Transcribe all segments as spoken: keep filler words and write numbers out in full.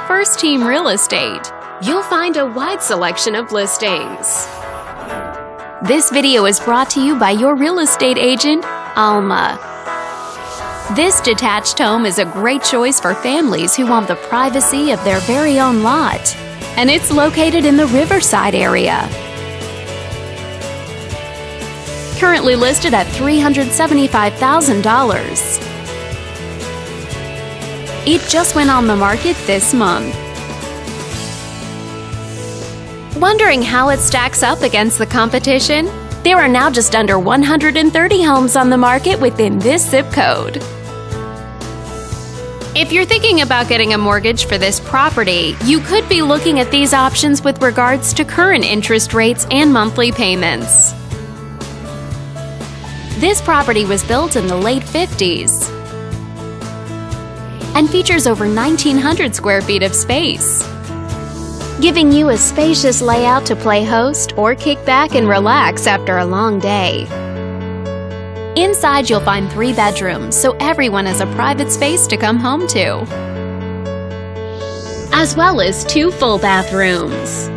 First Team Real Estate. You'll find a wide selection of listings. This video is brought to you by your real estate agent, Alma. This detached home is a great choice for families who want the privacy of their very own lot, and it's located in the Riverside area. Currently listed at three hundred seventy-five thousand dollars. It just went on the market this month. Wondering how it stacks up against the competition? There are now just under one hundred thirty homes on the market within this zip code. If you're thinking about getting a mortgage for this property, you could be looking at these options with regards to current interest rates and monthly payments. This property was built in the late fifties and features over nineteen hundred square feet of space, giving you a spacious layout to play host or kick back and relax after a long day. Inside, you'll find three bedrooms, so everyone has a private space to come home to, as well as two full bathrooms.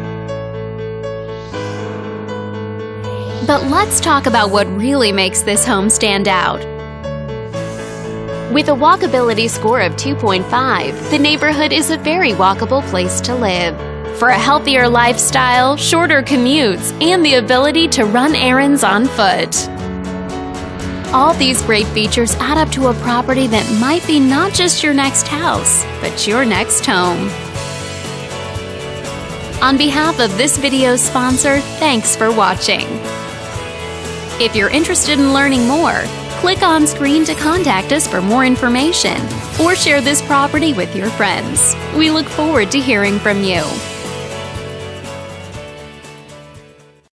But let's talk about what really makes this home stand out. With a walkability score of two point five, the neighborhood is a very walkable place to live. For a healthier lifestyle, shorter commutes, and the ability to run errands on foot. All these great features add up to a property that might be not just your next house, but your next home. On behalf of this video's sponsor, thanks for watching. If you're interested in learning more, click on screen to contact us for more information or share this property with your friends. We look forward to hearing from you.